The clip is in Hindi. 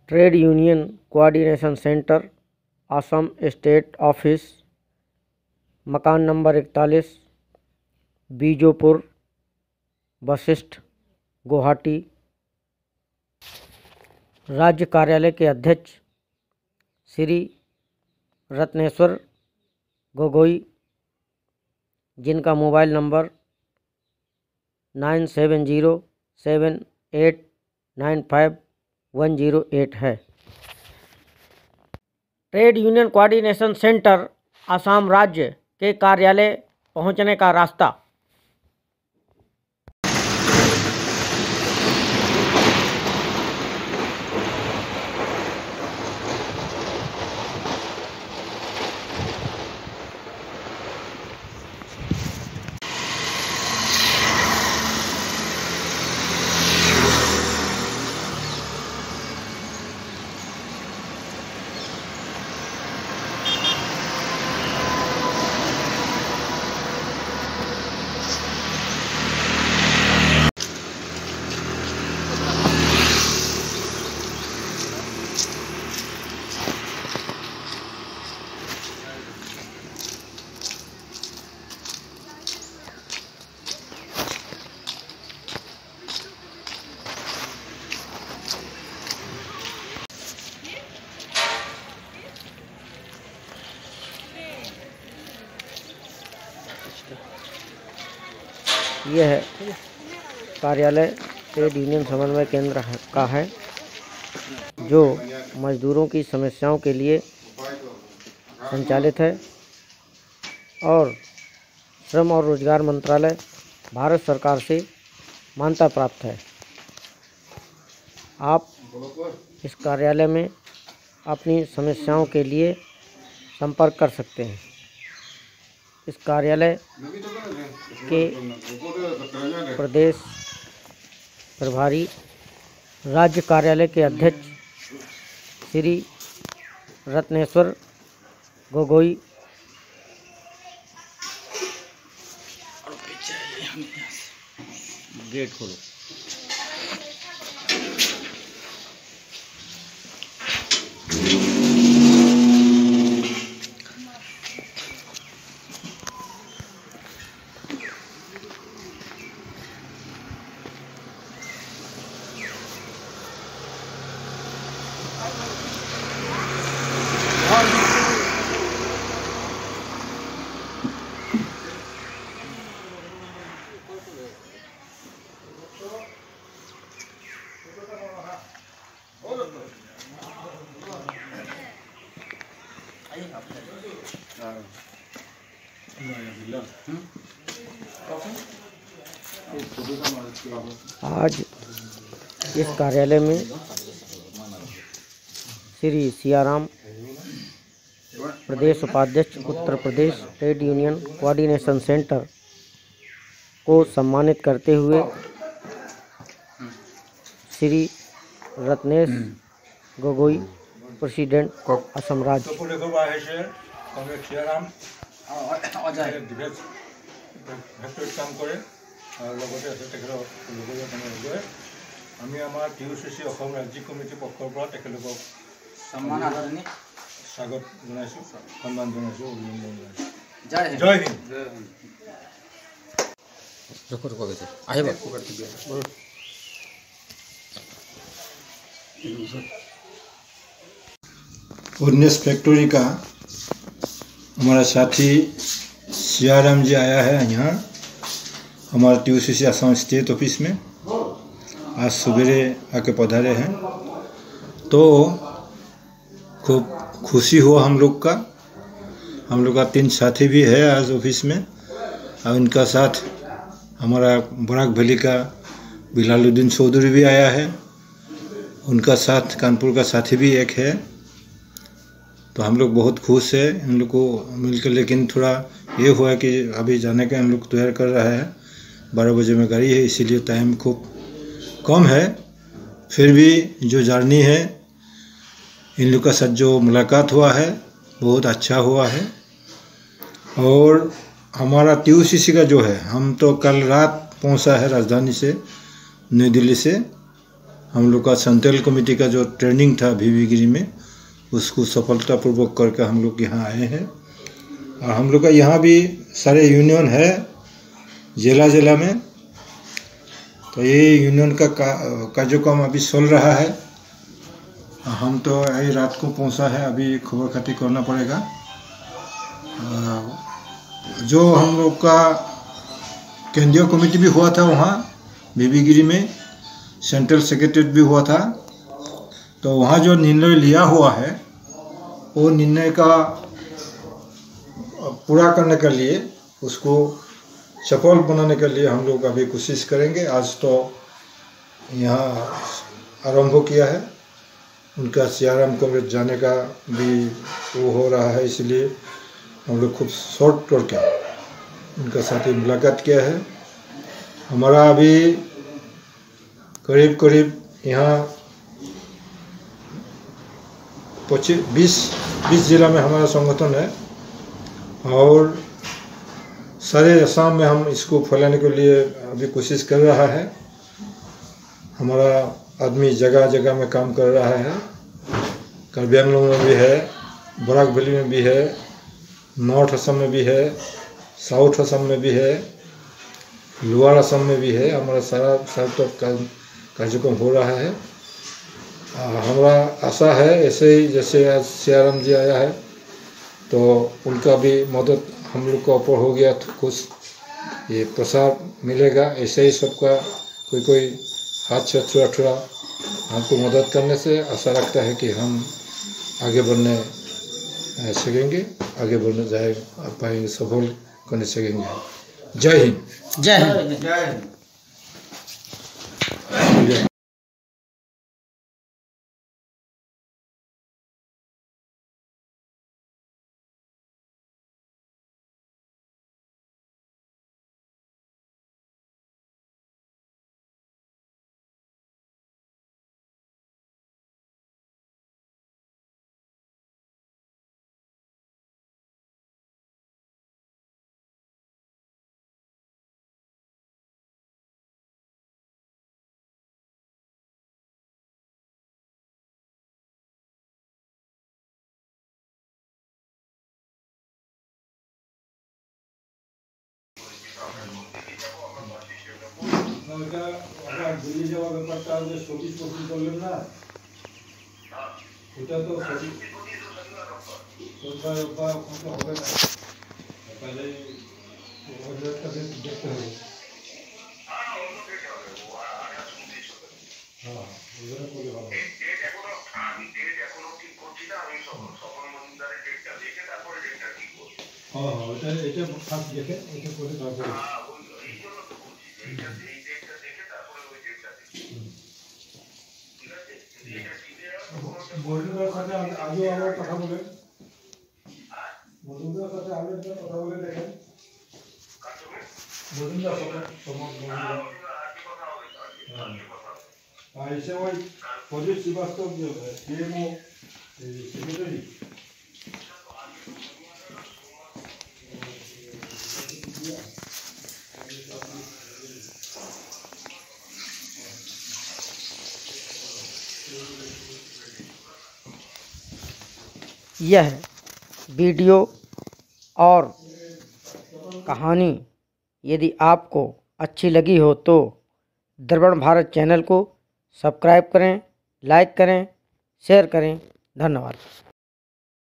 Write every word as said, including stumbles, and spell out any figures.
Trade union coordination centre, Assam state office, मकान नंबर इकतालीस, बीजोपुर, वशिष्ठ, गुवाहाटी। राज्य कार्यालय के अध्यक्ष श्री रत्नेश्वर गोगोई, जिनका mobile number nine seven zero seven eight nine five one zero eight है। Trade union coordination centre, Assam राज्य के कार्यालय पहुंचने का रास्ता। यह है कार्यालय ट्रेड यूनियन समन्वय केंद्र का है, जो मजदूरों की समस्याओं के लिए संचालित है और श्रम और रोजगार मंत्रालय भारत सरकार से मान्यता प्राप्त है। आप इस कार्यालय में अपनी समस्याओं के लिए संपर्क कर सकते हैं। इस कार्यालय के प्रदेश प्रभारी, राज्य कार्यालय के अध्यक्ष श्री रत्नेश्वर गोगोई गेट खोलो। आज इस कार्यालय में श्री सियाराम, प्रदेश उपाध्यक्ष Uttar Pradesh trade union coordination centre को सम्मानित करते हुए श्री रत्नेश गोगोई, प्रेसिडेंट असम राज्य। আমি আমাৰ টি ইউ চি চি অসম ৰাজ্যিক কমিটিৰ পক্ষৰ পৰা তেখেতলোকক সন্মান আদৰণি স্বাগত জনাইছোঁ, সন্মান জনাইছোঁ, অভিনন্দন জনাইছোঁ। জয় হিন্দ। জয় হিন্দ। उन्नीस फैक्ट्री का हमारा साथी सियाराम जी आया है यहाँ हमारा T U C C Assam state office में। आज सवेरे आके पधारे हैं, तो खूब खुशी हुआ हम लोग का। हम लोग का तीन साथी भी है आज ऑफिस में, और इनका साथ हमारा बराक वैली का बिलालुद्दीन चौधरी भी आया है, उनका साथ कानपुर का साथी भी एक है। तो हम लोग बहुत खुश है इन लोग को मिलकर। लेकिन थोड़ा ये हुआ कि अभी जाने का हम लोग तैयार कर रहा है, बारह बजे में गाड़ी है, इसीलिए टाइम खूब कम है। फिर भी जो जर्नी है, इन लोग का साथ जो मुलाकात हुआ है बहुत अच्छा हुआ है। और हमारा टी यू सी सी का जो है, हम तो कल रात पहुंचा है राजधानी से, नई दिल्ली से। हम लोग का सेंट्रल कमेटी का जो ट्रेनिंग था भीवीगिरी में, उसको सफलतापूर्वक करके हम लोग यहाँ आए हैं। और हम लोग का यहाँ भी सारे यूनियन है जिला जिला में, तो ये यूनियन का कार्यक्रम अभी चल रहा है। हम तो यही रात को पहुँचा है, अभी खबर खातिर करना पड़ेगा। जो हम लोग का केंद्रीय कमेटी भी हुआ था वहाँ भीवीगिरी में, सेंट्रल सेक्रेटरीट भी हुआ था, तो वहाँ जो निर्णय लिया हुआ है वो निर्णय का पूरा करने के लिए, उसको सफल बनाने के लिए हम लोग अभी कोशिश करेंगे। आज तो यहाँ आरंभ किया है, उनका सियाराम कॉलेज जाने का भी वो हो रहा है, इसलिए हम लोग खूब शॉर्ट करके उनका साथ ही मुलाकात किया है। हमारा अभी करीब करीब यहाँ पच्चीस बीस बीस जिला में हमारा संगठन है, और सारे असम में हम इसको फैलाने के लिए अभी कोशिश कर रहा है। हमारा आदमी जगह जगह में काम कर रहा है। कार्बी आंगलॉन्ग में भी है, बराक वैली में भी है, नॉर्थ असम में भी है, साउथ असम में भी है, लोअर असम में भी है। हमारा सारा साल तक कार्यक्रम हो रहा है। हमारा आशा है ऐसे ही जैसे आज सियाराम जी आया है, तो उनका भी मदद हम लोग का ऊपर हो गया तो कुछ ये प्रसार मिलेगा। ऐसे ही सबका कोई कोई हाथ से थोड़ा थोड़ा हमको मदद करने से आशा रखता है कि हम आगे बढ़ने सकेंगे, आगे बढ़ने जाए पाएंगे, सफल करने सकेंगे। जय हिंद। जय हिंद। जय हिंद। दिल्ली जावा ব্যাপারটা যে সঠিক প্রশ্ন করলেন না, ওটা তো সঠিক সরকার বা কোনো হবে না, তাহলে ওটা দেখতে হবে। হ্যাঁ, ওটা করে হবে। ডেট এখনো আমি ডেট এখনো ঠিক করছি না, আমি সফল মজুমদারের ডেটটা দেখে তারপরে ডেটটা ঠিক করব। হ্যাঁ হ্যাঁ, ওটা এটা ফার্স্ট দেখে এটা করে তারপরে। হ্যাঁ, ওই এই জন্য তো বলছি এইটা এই ডেটটা দেখে তারপরে ওই ডেটটা ঠিক করব। ঠিক আছে? এটা ঠিক বন্ধুদের সাথে আজও আবার কথা বলেন, বন্ধুদের সাথে আগে কথা বলে দেখেন। বন্ধুদের সাথে সমান আর এসে ওই প্রদীপ শ্রীবাস্তব সিএমও সেক্রেটারি यह वीडियो और कहानी यदि आपको अच्छी लगी हो तो दर्पण भारत चैनल को सब्सक्राइब करें, लाइक करें, शेयर करें। धन्यवाद।